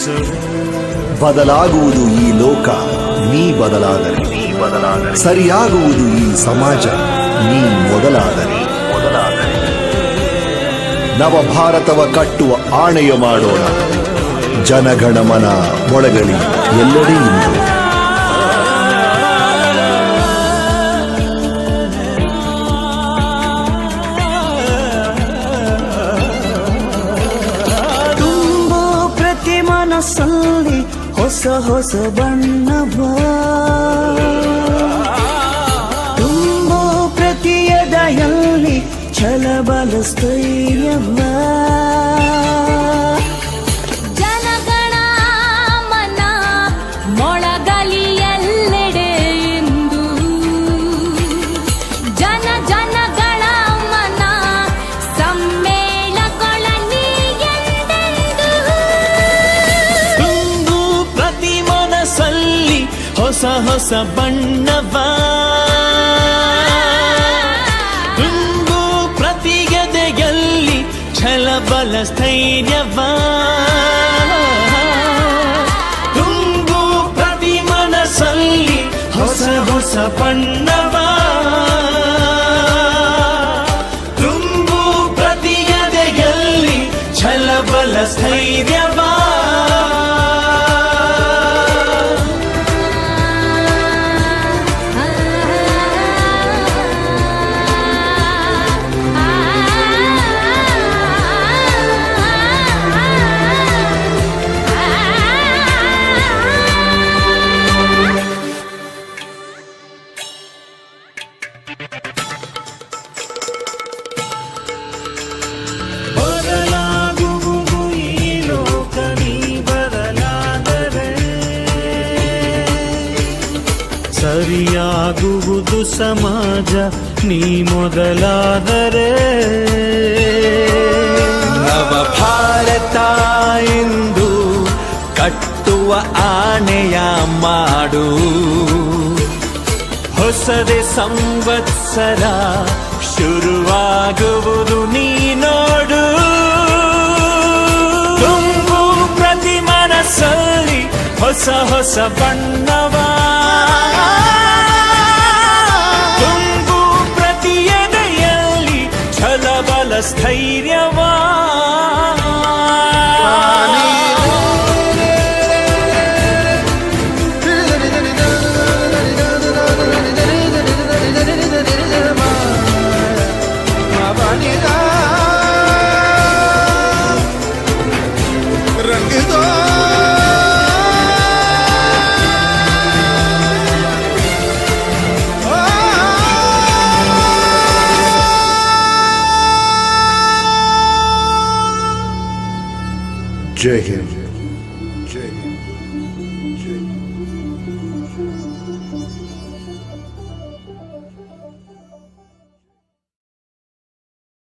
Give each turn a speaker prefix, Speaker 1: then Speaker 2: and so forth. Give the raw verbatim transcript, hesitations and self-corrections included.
Speaker 1: ಬದಲಾಗುವುದು ಈ ಲೋಕ ನೀ ಬದಲಾದರೆ, ಸರಿಯಾಗುವುದು ಈ ಸಮಾಜ ನೀ ಮೊದಲಾದರೆ. ನವ ಭಾರತವ ಕಟ್ಟುವ ಆಣೆಯ ಮಾಡೋಣ. ಜನಗಣಮನ ಮೊಳಗಲಿ ಎಲ್ಲೆಡೆ ಇಂದು.
Speaker 2: ತುಂಬು ಪ್ರತಿ ಮನಸ್ಸಲ್ಲಿ ಹೊಸ ಹೊಸ ಬಣ್ಣವ, ತುಂಬು ಪ್ರತಿ ಎದೆಯಲ್ಲಿ ಛಲಬಲ ಸ್ಥೈರ್ಯವ.
Speaker 3: ಜನಗಣ ಮನ ಮೊಳಗಲಿ ಎಲ್ಲೆಡೆ ಇಂದು. ಜನ ಜನಗಳ ಮನ ಸಮ್ಮೇಳಗೊಳ್ಳಲಿ ಎಂದೆಂದು.
Speaker 2: ತುಂಬು ಪ್ರತಿ ಮನಸ್ಸಲ್ಲಿ ಹೊಸ ಹೊಸ ಬಣ್ಣವ, ತುಂಬು ಪ್ರತಿ ಎದೆಯಲ್ಲಿ ಛಲಬಲ ಸ್ಥೈರ್ಯವ. ತುಂಬು ಪ್ರತಿ ಮನಸ್ಸಲ್ಲಿ ಹೊಸ ಹೊಸ ಬಣ್ಣವ, ತುಂಬು ಪ್ರತಿ ಎದೆಯಲ್ಲಿ ಛಲಬಲ ಸ್ಥೈರ್ಯವ. ಬದಲಾಗುವುದು ಈ ಲೋಕ ನೀ ಬದಲಾದರೆ, ಸರಿಯಾಗುವುದು ಸಮಾಜ ನೀ ಮೊದಲಾದರೆ. ನವ ಭಾರತ ಎಂದು ಕಟ್ಟುವ ಆಣೆಯ ಮಾಡು. ಹೊಸದೆ ಸಂವತ್ಸರ ಶುರುವಾಗುವುದು ನೀ ನೋಡು. ತುಂಬು ಪ್ರತಿ ಮನಸ್ಸಲ್ಲಿ ಹೊಸ ಹೊಸ ಬಣ್ಣವ, ತುಂಬು ಪ್ರತಿ ಎದೆಯಲ್ಲಿ ಛಲಬಲ ಸ್ಥೈರ್ಯವ.
Speaker 1: जय हिंद.